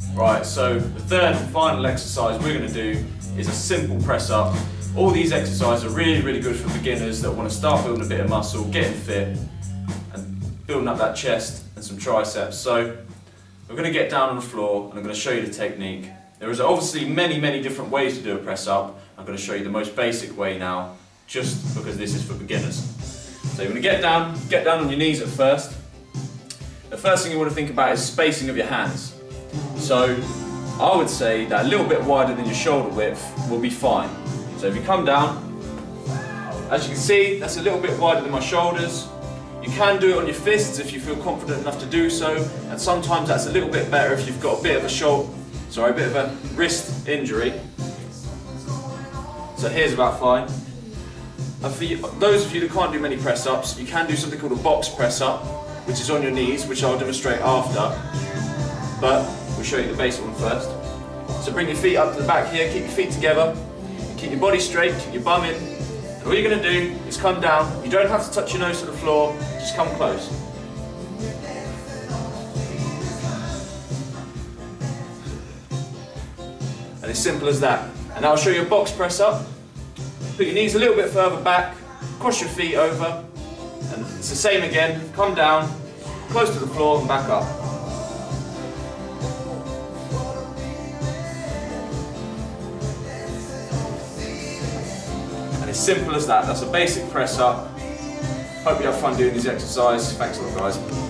Right, so the third and final exercise we're going to do is a simple press up. All these exercises are really good for beginners that want to start building a bit of muscle, getting fit and building up that chest and some triceps. So we're going to get down on the floor and I'm going to show you the technique. There is obviously many different ways to do a press up. I'm going to show you the most basic way now, just because this is for beginners. So you're going to get down on your knees at first. The first thing you want to think about is spacing of your hands. So I would say that a little bit wider than your shoulder width will be fine. So if you come down, as you can see, that's a little bit wider than my shoulders. You can do it on your fists if you feel confident enough to do so, and sometimes that's a little bit better if you've got a bit of a wrist injury. So here's about fine. And for those of you that can't do many press ups, you can do something called a box press up, which is on your knees, which I'll demonstrate after. But we'll show you the basic one first. So bring your feet up to the back here, keep your feet together, keep your body straight, keep your bum in. And all you're going to do is come down. You don't have to touch your nose to the floor, just come close. And it's simple as that. And now I'll show you a box press up. Put your knees a little bit further back, cross your feet over, and it's the same again. Come down, close to the floor and back up. And it's simple as that. That's a basic press up. Hope you have fun doing these exercises. Thanks a lot, guys.